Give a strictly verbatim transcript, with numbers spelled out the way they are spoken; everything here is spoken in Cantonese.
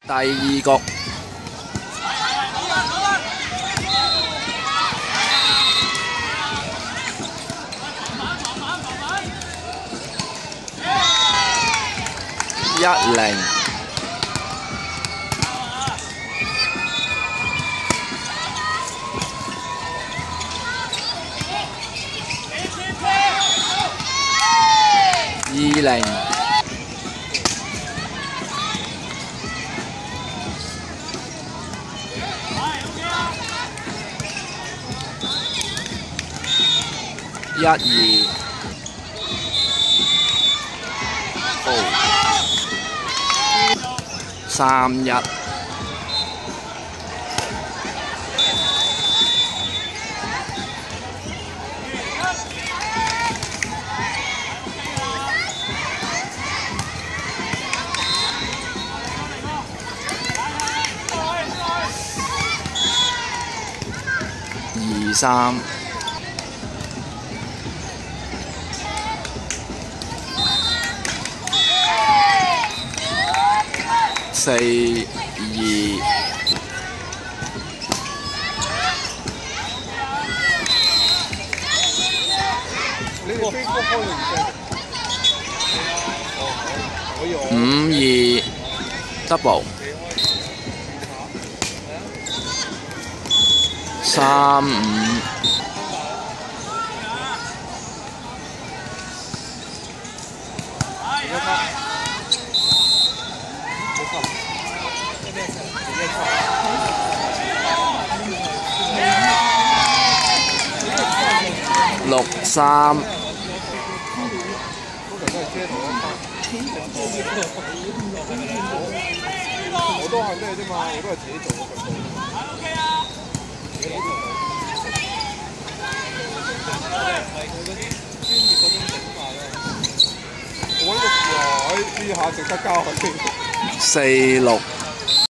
第二局。 一零，二零，一二，哦。 三一，二三，四二，五二 double， 三五，六三。 我都係咩啫嘛，我都係自己做嘅份工。O K 啊，自己做。係佢嗰啲專業嗰種整法咯。我呢個哇，呢下值得交佢。 四六。